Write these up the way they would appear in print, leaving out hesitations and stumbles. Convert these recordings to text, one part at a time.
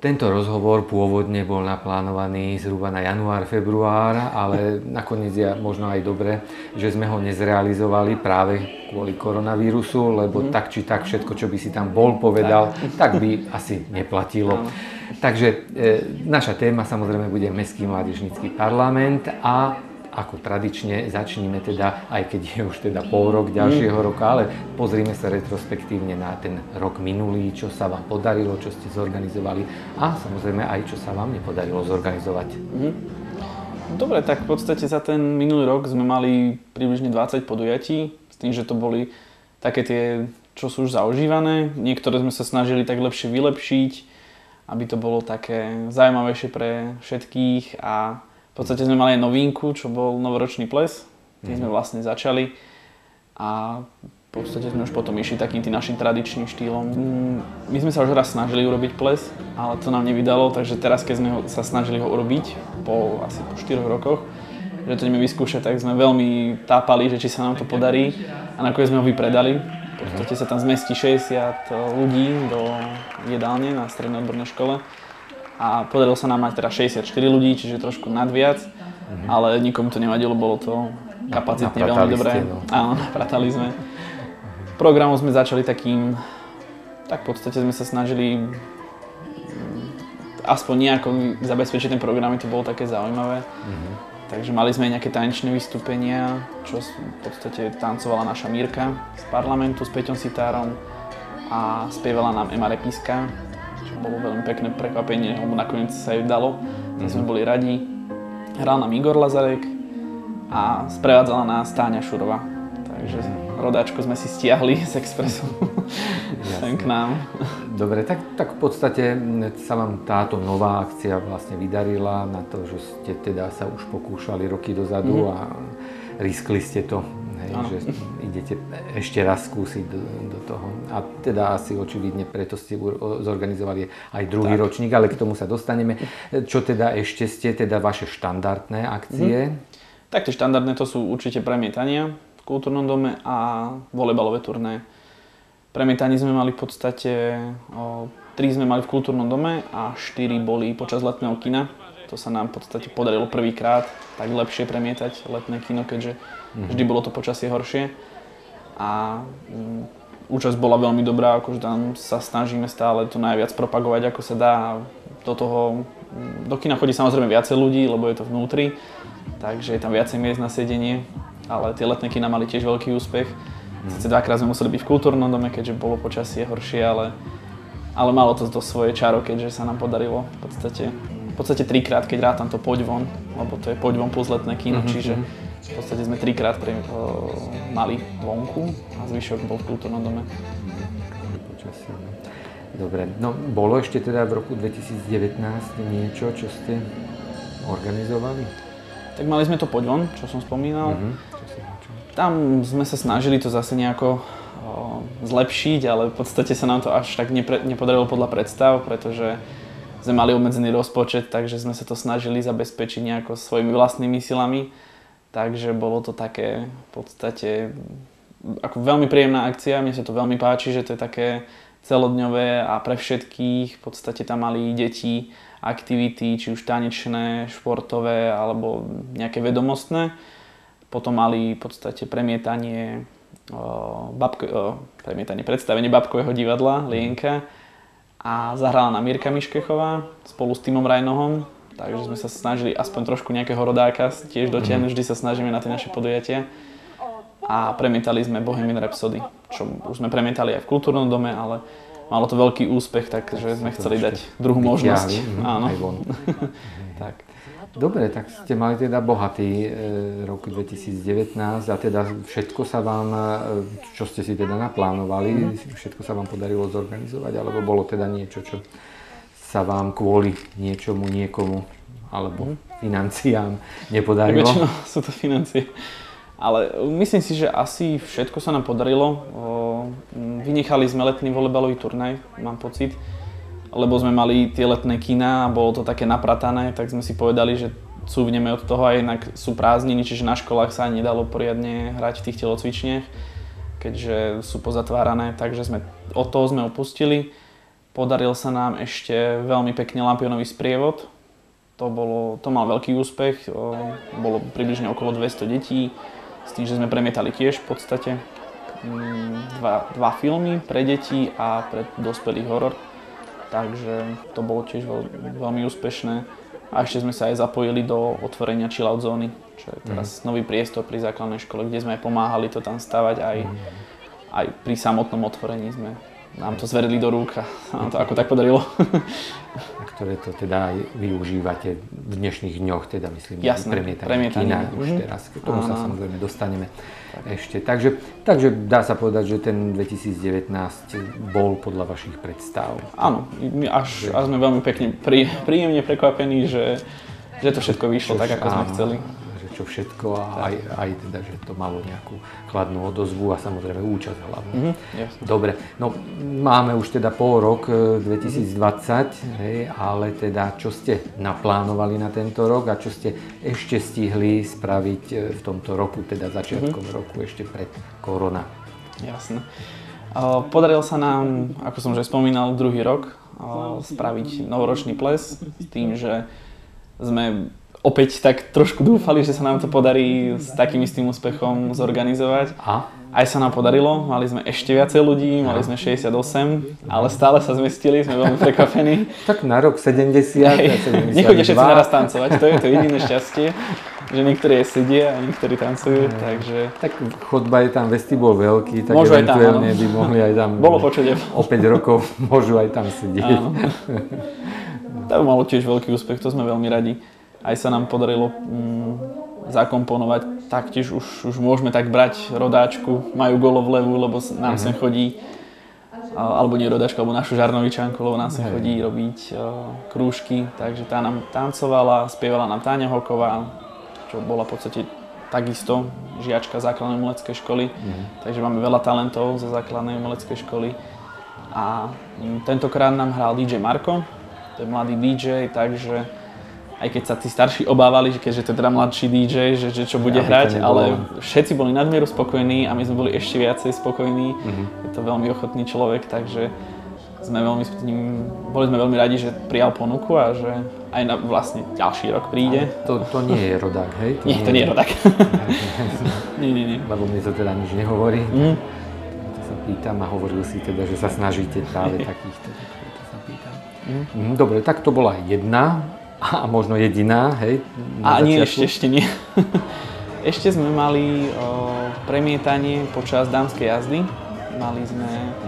Tento rozhovor pôvodne bol naplánovaný zhruba na január, február, ale nakoniec je možno aj dobre, že sme ho nezrealizovali práve kvôli koronavírusu, lebo tak či tak všetko, čo by si tam bol povedal, tak by asi neplatilo. Takže naša téma samozrejme bude Mestský mládežnícky parlament a ako tradične začneme teda, aj keď je už teda pol rok ďalšieho roka, ale pozrime sa retrospektívne na ten rok minulý, čo sa vám podarilo, čo ste zorganizovali a samozrejme aj čo sa vám nepodarilo zorganizovať. Dobre, tak v podstate za ten minulý rok sme mali približne 20 podujatí, s tým, že to boli také tie, čo sú už zaužívané. Niektoré sme sa snažili tak lepšie vylepšiť, aby to bolo také zaujímavejšie pre všetkých a v podstate sme mali aj novinku, čo bol novoročný ples, tým sme vlastne začali a v podstate sme už potom išli takým tým našim tradičným štýlom. My sme sa už raz snažili urobiť ples, ale to nám nevydalo, takže teraz keď sme sa snažili ho urobiť asi po 4 rokoch, že to ideme vyskúšať, tak sme veľmi tápali, že či sa nám to podarí a nakoniec sme ho vypredali. V podstate sa tam zmestí 60 ľudí do jedálne na strednej odbornej škole. A podarilo sa nám mať teda 64 ľudí, čiže trošku nadviac, ale nikomu to nevadilo, bolo to kapacitne veľmi dobré. Áno, napratali sme. Programom sme začali takým, tak v podstate sme sa snažili aspoň nejako zabezpečiť ten program, to bolo také zaujímavé. Takže mali sme aj nejaké tanečné vystúpenia, čo v podstate tancovala naša Mírka z parlamentu s Peťom Sitárom a spievala nám Ema Repiska. Bolo veľmi pekné prekvapenie, lebo nakoniec sa jej dalo, tak sme boli radi. Hral nám Igor Lazarek a sprevádzala nás Táňa Šurová. Takže rodáčko sme si stiahli z Expressu sem k nám. Dobre, tak v podstate sa vám táto nová akcia vlastne vydarila na to, že ste teda sa už pokúšali roky dozadu a riskli ste to. Že idete ešte raz skúsiť do toho. A teda asi očividne preto ste zorganizovali aj druhý ročník, ale k tomu sa dostaneme. Čo teda ešte ste, teda vaše štandardné akcie? Tak tie štandardné to sú určite premietania v kultúrnom dome a volejbalové turné. Premietanie sme mali v podstate, 3 sme mali v kultúrnom dome a 4 boli počas letného kina. To sa nám v podstate podarilo prvýkrát tak lepšie premietať letné kino, keďže vždy bolo to počasie horšie. A účasť bola veľmi dobrá, akože tam sa snažíme stále to najviac propagovať, ako sa dá. Do kina chodí samozrejme viacej ľudí, lebo je to vnútri, takže je tam viacej miest na sedenie, ale tie letné kina mali tiež veľký úspech. Sice dvakrát sme museli byť v kultúrnom dome, keďže bolo počasie horšie, ale malo to svoje čaro, keďže sa nám podarilo v podstate 3-krát, keď rátam to Poď von, lebo to je Poď von plus letné kino, čiže v podstate sme 3-krát mali vonku a zvyšok bol v kultúrnom dome. Dobre, no bolo ešte teda v roku 2019 niečo, čo ste organizovali? Tak mali sme to Poď von, čo som spomínal. Tam sme sa snažili to zase nejako zlepšiť, ale v podstate sa nám to až tak nepodarilo podľa predstav, pretože sme mali obmedzený rozpočet, takže sme sa to snažili zabezpečiť nejako svojimi vlastnými silami. Takže bolo to také v podstate ako veľmi príjemná akcia, mne sa to veľmi páči, že to je také celodňové a pre všetkých. V podstate tam mali deti aktivity, či už tanečné, športové alebo nejaké vedomostné. Potom mali v podstate predstavenie Babkového divadla Lienka a zahrala nám Mírka Miškechová spolu s Timom Rajnohom. Takže sme sa snažili aspoň trošku nejakého rodáka tiež dotiahnuť, vždy sa snažíme na tie naše podujatia. A premietali sme Bohemian Rhapsody, čo už sme premietali aj v kultúrnom dome, ale malo to veľký úspech, takže sme chceli dať druhú možnosť. Áno. Tak. Dobre, tak ste mali teda bohatý rok 2019 a teda všetko sa vám, čo ste si teda naplánovali, všetko sa vám podarilo zorganizovať, alebo bolo teda niečo, čo sa vám kvôli niečomu, niekomu, alebo financiám nepodarilo? Väčšinou sú to financie. Ale myslím si, že asi všetko sa nám podarilo. Vynechali sme letný volejbalový turnaj, mám pocit, lebo sme mali tie letné kina a bolo to také napratané, tak sme si povedali, že cúvneme od toho a inak sú prázdniny, čiže na školách sa nedalo poriadne hrať v tých telocvičniach, keďže sú pozatvárané, takže od toho sme opustili. Podaril sa nám ešte veľmi pekne lampionový sprievod. To mal veľký úspech, bolo približne okolo 200 detí, s tým, že sme premietali tiež v podstate dva filmy pre deti a pre dospelých horor. Takže to bolo tiež veľmi úspešné. A ešte sme sa aj zapojili do otvorenia chillout zóny, čo je teraz nový priestor pri základnej škole, kde sme aj pomáhali to tam stavať, aj pri samotnom otvorení nám to zverili do rúk a sa nám to ako tak podarilo. Ktoré to teda aj využívate v dnešných dňoch, teda myslím, premietanie kina už teraz, k tomu sa samozrejme dostaneme ešte. Takže dá sa povedať, že ten 2019 bol podľa vašich predstav. Áno, až sme veľmi pekne, príjemne prekvapení, že to všetko vyšlo tak, ako sme chceli. Čo všetko a aj teda, že to malo nejakú chladnú odozvu a samozrejme účasť hlavne. Dobre, no máme už teda pol rok 2020, hej, ale teda čo ste naplánovali na tento rok a čo ste ešte stihli spraviť v tomto roku, teda začiatkom roku ešte pred korona? Jasné. Podarilo sa nám, ako som už spomínal, druhý rok spraviť novoročný ples s tým, že sme opäť tak trošku dúfali, že sa nám to podarí s takým istým úspechom zorganizovať. Aj sa nám podarilo, mali sme ešte viacej ľudí, mali sme 68, ale stále sa zmestili, sme veľmi prekvapení. Tak na rok 70 a 72. Nechodia všetci naraz tancovať, to je to jediné šťastie, že niektorí sedia a niektorí tancujú, takže... Tak chodba je tam, vestibul veľký, tak môžu eventuálne by mohli aj tam... Bolo počuť. O 5 rokov môžu aj tam sedieť. Áno. To malo tiež veľký úspech, to sme veľmi radi. Aj sa nám podarilo zakomponovať, taktiež už môžeme tak brať rodáčku, majú golo vlevu, lebo nám sem chodí, alebo nie rodáčku, alebo našu žarnovičanku, lebo nám sem chodí robiť krúžky, takže tá nám tancovala, spievala nám Táňa Hoková, čo bola v podstate takisto žiačka základnej umeleckej školy, takže máme veľa talentov zo základnej umeleckej školy. A tentokrát nám hral DJ Marko, to je mladý DJ, takže aj keď sa tí starší obávali, že keďže to je teda mladší DJ, že čo bude hrať, ale všetci boli nadmieru spokojní a my sme boli ešte viacej spokojní. Je to veľmi ochotný človek, takže boli sme veľmi radi, že prijal ponuku a že aj na vlastne ďalší rok príde. To nie je rodák, hej? To nie je rodák. Nie. Lebo mne to teda nič nehovorí. To sa pýtam a hovoril si teda, že sa snažíte práve takýchto. To sa pýtam. Dobre, tak to bola jedna. A možno jediná, hej? A nie, ešte nie. Ešte sme mali premietanie počas dámskej jazdy. Mali sme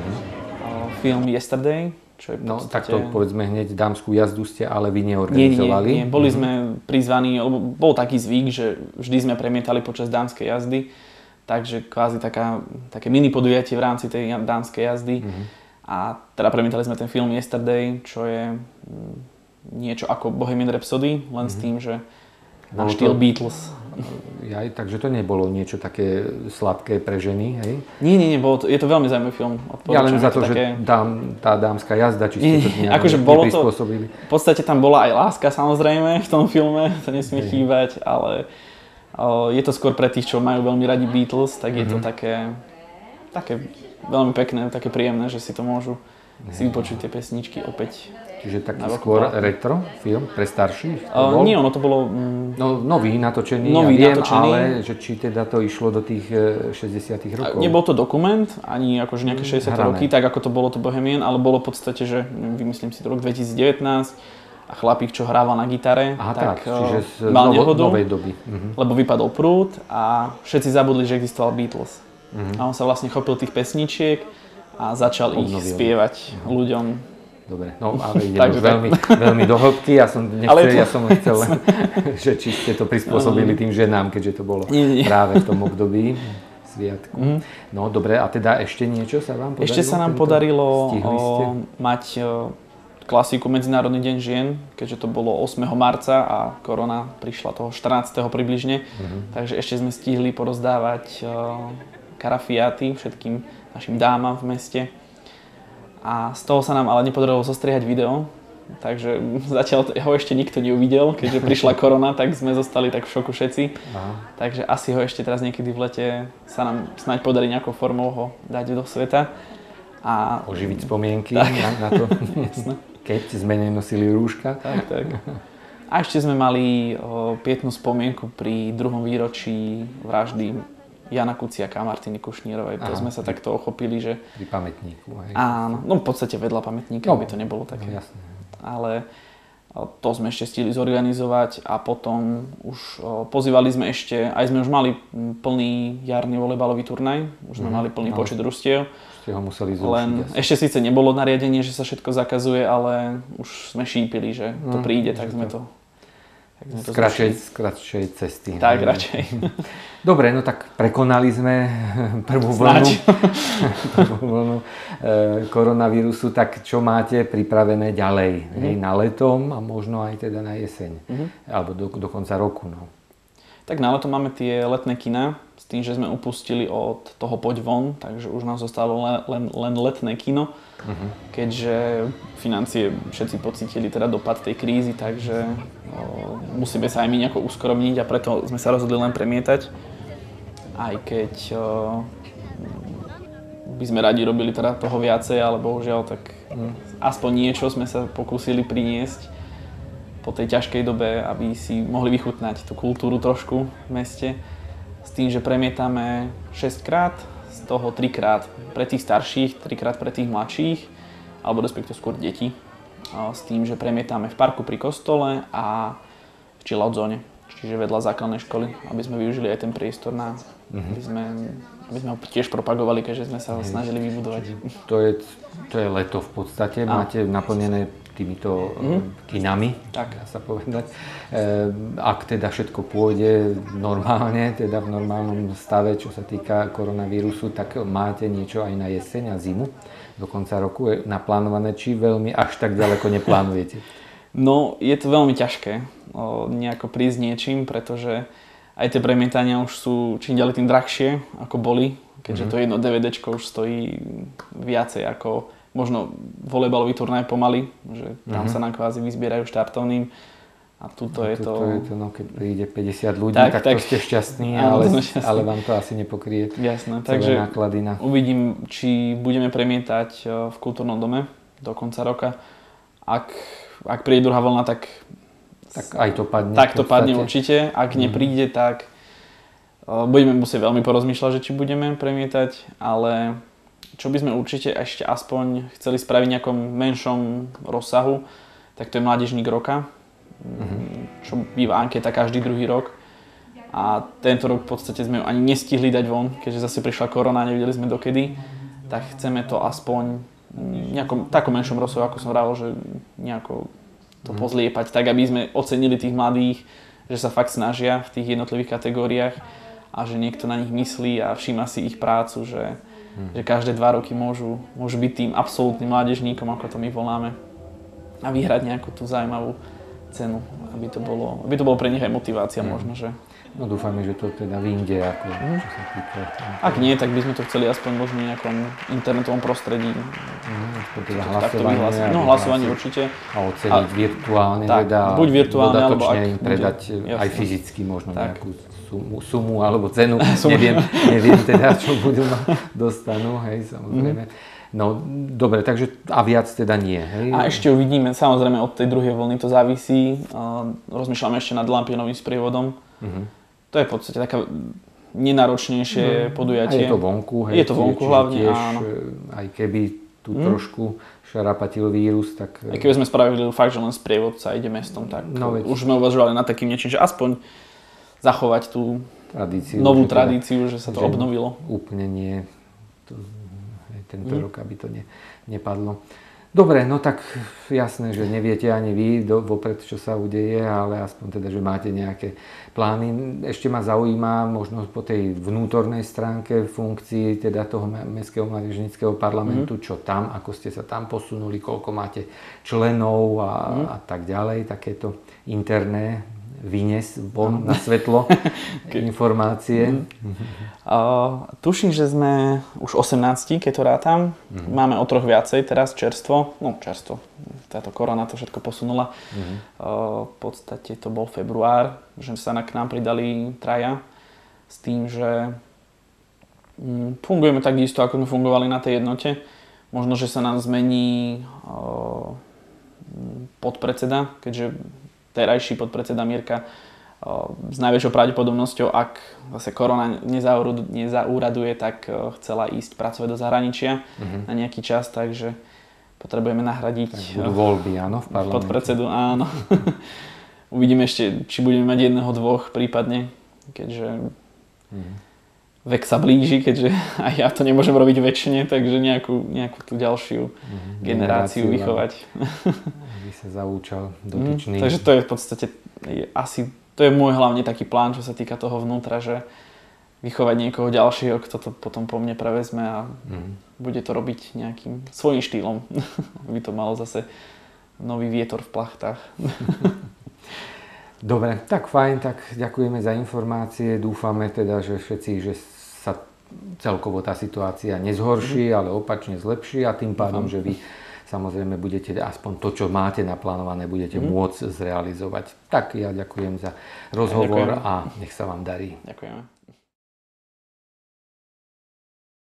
film Yesterday, čo je v podstate... No, tak to povedzme hneď, dámskú jazdu ste ale vy neorganizovali. Nie. Boli sme prizvaní, lebo bol taký zvyk, že vždy sme premietali počas dámskej jazdy. Takže kvázi také mini podujatie v rámci tej dámskej jazdy. A teda premietali sme ten film Yesterday, čo je... niečo ako Bohemian Rhapsody, len s tým, že na štýl Beatles. Takže to nebolo niečo také sladké pre ženy, hej? Nie, je to veľmi zaujímavý film. Ja len za to, že tá dámska jazda, či ste to nejak neprispôsobili. V podstate tam bola aj láska samozrejme v tom filme, to nesmie chýbať, ale je to skôr pre tých, čo majú veľmi radi Beatles, tak je to také veľmi pekné, také príjemné, že si to môžu si vypočuť tie pesničky opäť. Čiže taký skôr retro film pre starších? Nie, ono to bolo... nový natočený, ale že či teda to išlo do tých 60 rokov? Nebol to dokument, ani akože nejaké 60 roky, tak ako to bolo to Bohemian, ale bolo v podstate, že vymyslím si to rok 2019 a chlapík, čo hrával na gitare, čiže mal nehodu, novej doby. Lebo vypadol prúd a všetci zabudli, že existoval Beatles. A on sa vlastne chopil tých pesničiek a začal ich spievať ľuďom. Dobre, no ale idem veľmi do hĺbky, ja som chcel, že či ste to prispôsobili tým ženám, keďže to bolo práve v tom období sviatku. No dobre, a teda ešte niečo sa vám podarilo? Ešte sa nám podarilo mať klasiku Medzinárodný deň žien, keďže to bolo 8. marca a korona prišla toho 14. približne, takže ešte sme stihli porozdávať karafiáty všetkým našim dámam v meste. A z toho sa nám ale nepodarilo zostriehať video, takže zatiaľ ho ešte nikto neuvidel, keďže prišla korona, tak sme zostali tak v šoku všetci. Takže asi ho ešte teraz niekedy v lete sa nám snáď podarí nejakou formou ho dať do sveta. A oživiť spomienky na to, keď sme nenosili rúška. Tak. A ešte sme mali pietnú spomienku pri 2. výročí vraždy Jana Kuciaka a Martiny Kušnírovej. To sme sa takto ochopili, že... Pri pamätníku. Hej. Áno, no v podstate vedľa pamätníka, aby to nebolo také. No, jasné. Ale to sme ešte stihli zorganizovať a potom už pozývali sme ešte, aj sme už mali plný jarný volejbalový turnaj, už sme mali plný počet družstiev. Ste ho museli zrušiť. Len ešte síce nebolo nariadenie, že sa všetko zakazuje, ale už sme šípili, že to príde, tak sme to... Z kratšej cesty. Tak, radšej. Dobre, no tak prekonali sme prvú vlnu koronavírusu, tak čo máte pripravené ďalej? Na letom a možno aj teda na jeseň, alebo do konca roku. No. Tak na leto máme tie letné kina, s tým, že sme upustili od toho Poď von, takže už nám zostalo len letné kino, keďže financie všetci pocítili teda dopad tej krízy, takže musíme sa aj my nejako uskromniť a preto sme sa rozhodli len premietať. Aj keď by sme radi robili teda toho viacej, ale bohužiaľ tak aspoň niečo sme sa pokúsili priniesť po tej ťažkej dobe, aby si mohli vychutnať tú kultúru trošku v meste. S tým, že premietame 6 krát, z toho 3 krát pre tých starších, 3 krát pre tých mladších, alebo respektíve skôr deti. S tým, že premietame v parku pri kostole a v chill-out zóne, čiže vedľa základnej školy, aby sme využili aj ten priestor na, aby sme ho tiež propagovali, keďže sme sa ho snažili vybudovať. To je leto v podstate, máte naplnené týmito kinami, tak dá sa povedať. Ak teda všetko pôjde normálne, teda v normálnom stave, čo sa týka koronavírusu, tak máte niečo aj na jeseň a zimu do konca roku naplánované, či veľmi až tak ďaleko neplánujete? No, je to veľmi ťažké nejako prísť niečím, pretože aj tie premietania už sú čím ďalej tým drahšie, ako boli, keďže to jedno DVDčko už stojí viacej ako možno volejbalový turnaj pomaly, že tam sa nám kvázi vyzbierajú štartovným a tuto je to... No, keď príde 50 ľudí, tak to ste šťastní, ale vám to asi nepokrie. Jasné, takže náklady uvidím, či budeme premietať v kultúrnom dome do konca roka. Ak príde druhá vlna, tak aj to padne. Tak to padne určite. Ak nepríde, tak budeme musieť veľmi porozmýšľať, že či budeme premietať, ale čo by sme určite ešte aspoň chceli spraviť v nejakom menšom rozsahu, tak to je Mládežník roka, čo býva anketa každý druhý rok. A tento rok v podstate sme ju ani nestihli dať von, keďže zase prišla korona a nevedeli sme dokedy. Tak chceme to aspoň v nejakom takom menšom rozsahu, ako som hovoril, že nejako to pozliepať, tak aby sme ocenili tých mladých, že sa fakt snažia v tých jednotlivých kategóriách a že niekto na nich myslí a všíma si ich prácu, že každé 2 roky môžu byť tým absolútnym mládežníkom, ako to my voláme, a vyhrať nejakú tú zaujímavú cenu, aby to bolo pre nich aj motivácia možno, že... No dúfame, že to teda vyjde, ako čo sa týka... Ak nie, tak by sme to chceli aspoň možno v nejakom internetovom prostredí. Teda hlasovanie. No hlasovanie určite. A oceniť virtuálne, tak, teda buď virtuálne, alebo dodatočne im predať aj fyzicky možno nejakú sumu alebo cenu. Neviem teda, čo dostanú, hej, samozrejme. No, dobre, takže a viac teda nie, hej? A ešte uvidíme, samozrejme od tej druhej vlny to závisí. Rozmýšľame ešte nad lampionovým sprievodom. To je v podstate taká nenáročnejšie podujatie. A je to vonku, hej? Je to vonku hlavne, tiež, áno. Aj keby tu trošku šarapatil vírus, tak... Aj keby sme spravili fakt, že len sprievodca ide mestom, tak už sme uvažovali nad takým niečím, že aspoň zachovať tú novú tradíciu, že sa to obnovilo. Úplne nie. Tento rok, aby to nepadlo. Dobre, no tak jasné, že neviete ani vy vopred, čo sa udeje, ale aspoň teda, že máte nejaké plány. Ešte ma zaujíma možno po tej vnútornej stránke funkcií teda toho Mestského mládežníckeho parlamentu, čo tam, ako ste sa tam posunuli, koľko máte členov a tak ďalej, takéto interné vyniesť von na svetlo informácie. Tuším, že sme už 18, keď to rátam. Máme o 3 viacej teraz čerstvo. Táto korona to všetko posunula. V podstate to bol február, že sa k nám pridali 3 s tým, že fungujeme tak isto, ako sme fungovali na tej jednote. Možno, že sa nám zmení podpredseda, keďže terajší podpredseda Mirka s najväčšou pravdepodobnosťou, ak zase korona nezauraduje, tak chcela ísť pracovať do zahraničia na nejaký čas, takže potrebujeme nahradiť budú voľby, áno, v parlamente. Podpredsedu, áno. Uvidíme ešte, či budeme mať jedného, dvoch prípadne, keďže vek sa blíži, keďže aj ja to nemôžem robiť väčšine, takže nejakú tú ďalšiu generáciu vychovať. Aby sa zaúčal dotyčný. Takže to je v podstate to je môj hlavne taký plán, čo sa týka toho vnútra, že vychovať niekoho ďalšieho, kto to potom po mne prevezme a bude to robiť nejakým svojím štýlom. Aby to malo zase nový vietor v plachtách. Dobre, tak fajn, tak ďakujeme za informácie. Dúfame teda, že všetci, že sa celkovo tá situácia nezhorší, ale opačne zlepší a tým pádom, že vy samozrejme budete aspoň to, čo máte naplánované, budete môcť zrealizovať. Tak ja ďakujem za rozhovor a nech sa vám darí. Ďakujeme.